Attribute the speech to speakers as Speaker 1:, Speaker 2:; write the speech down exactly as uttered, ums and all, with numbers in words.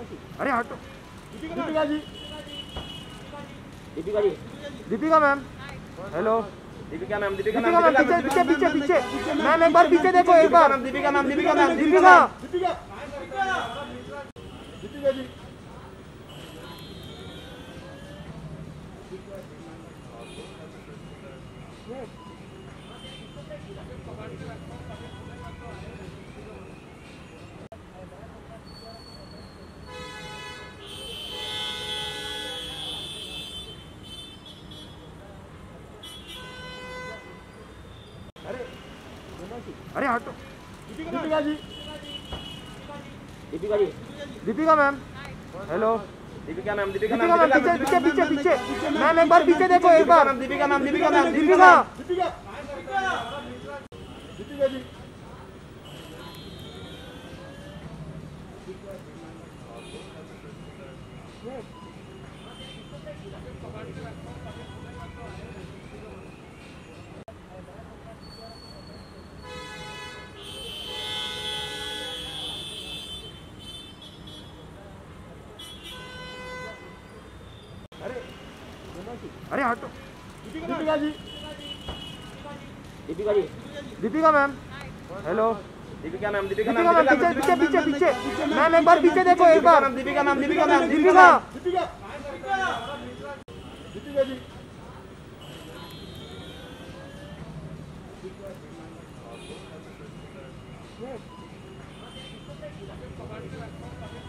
Speaker 1: अरे हटो।
Speaker 2: Deepika ji,
Speaker 1: Deepika ji, Deepika ma'am, hello.
Speaker 2: Deepika ma'am, Deepika
Speaker 1: Deepika
Speaker 2: ma'am,
Speaker 1: ma'am, पीछे पीछे पीछे पीछे मैम, एक बार पीछे देखो, एक बार।
Speaker 2: दीपिका मैम, दीपिका मैम,
Speaker 1: दीपिका,
Speaker 2: दीपिका, दीपिका जी,
Speaker 1: अरे हटो।
Speaker 2: Deepika ji,
Speaker 1: Deepika ji, Deepika ma'am, hello.
Speaker 2: Deepika ma'am, Deepika
Speaker 1: Deepika
Speaker 2: ma'am,
Speaker 1: ma'am, पीछे पीछे पीछे पीछे मैम, एक बार पीछे देखो, एक बार।
Speaker 2: दीपिका मैम, दीपिका मैम,
Speaker 1: दीपिका,
Speaker 2: दीपिका, दीपिका जी,
Speaker 1: अरे हटो।
Speaker 2: Deepika ji,
Speaker 1: Deepika ji, Deepika ma'am, hello.
Speaker 2: Deepika ma'am, Deepika
Speaker 1: Deepika
Speaker 2: ma'am,
Speaker 1: ma'am, पीछे पीछे पीछे पीछे मैम, एक बार पीछे देखो, एक बार।
Speaker 2: Deepika ma'am, Deepika ma'am,
Speaker 1: Deepika,
Speaker 2: Deepika, Deepika ji,
Speaker 1: Yes.